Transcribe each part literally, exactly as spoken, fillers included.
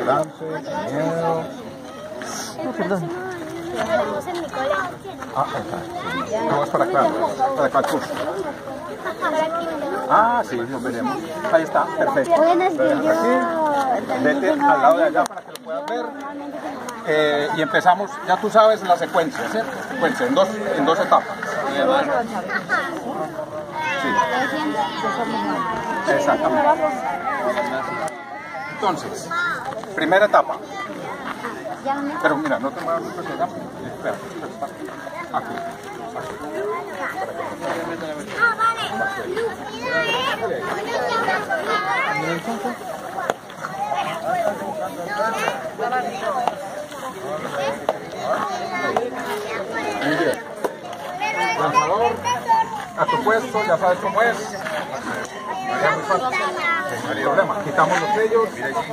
adelante, sin miedo. No, perdón. Ah, acá. No, es para acá, para acá el curso. Ah, sí, nos veremos. Ahí está, perfecto. Buenas, que yo... Aquí, vete al lado de allá para que lo puedas ver. Eh, y empezamos, ya tú sabes la secuencia, ¿cierto? Secuencia, en dos, en dos etapas. Sí. Exactamente. Entonces, primera etapa. Pero mira, no te muevas mucho hacia allá. Espera, espera. Aquí. Muy bien. Lanzador, a tu puesto, ya sabes cómo es. Ya muy fácil. No hay problema. Quitamos los sellos.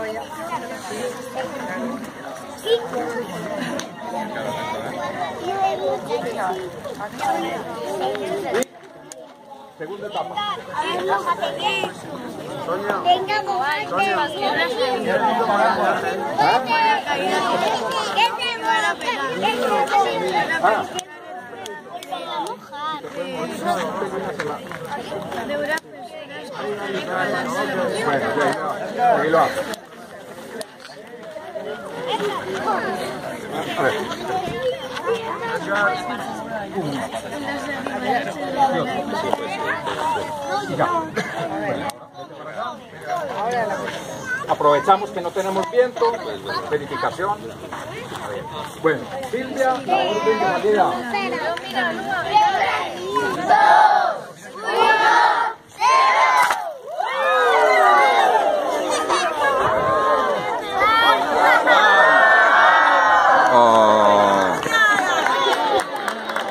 Segunda etapa. Ah. Bueno, ahí lo hago. A ver. Ya. Aprovechamos que no tenemos viento, verificación. Bueno, Silvia, la orden de salida.